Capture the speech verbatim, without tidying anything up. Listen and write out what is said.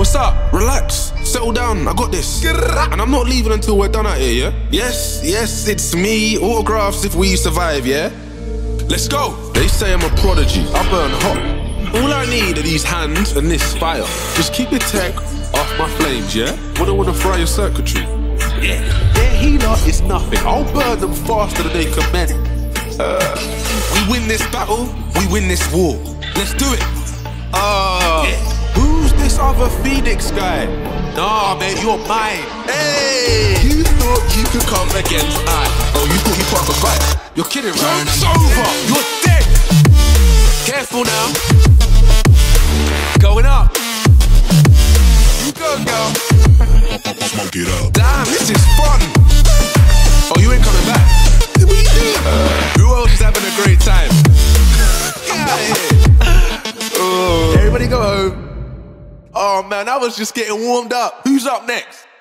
What's up? Relax, settle down, I got this. And I'm not leaving until we're done out here, yeah? Yes, yes, it's me, autographs if we survive, yeah? Let's go. They say I'm a prodigy, I burn hot. All I need are these hands and this fire. Just keep your tech off my flames, yeah? Wouldn't want to fry your circuitry. Yeah. Their healer is nothing. I'll burn them faster than they can mend. Uh, we win this battle, we win this war. Let's do it. Uh, yeah. Who's this other Phoenix guy? Nah, mate, you're mine. Hey! You thought you could come against I. Oh, you thought you put up a fight? You're kidding, right? Joke's over! You're dead! Careful now. Going up. You go, girl. Smoke it up. Damn, this is fun. Oh, you ain't coming back. What are you doing? Uh, who else is having a great time? Get out of here. Oh. Everybody go home. Oh man, I was just getting warmed up. Who's up next?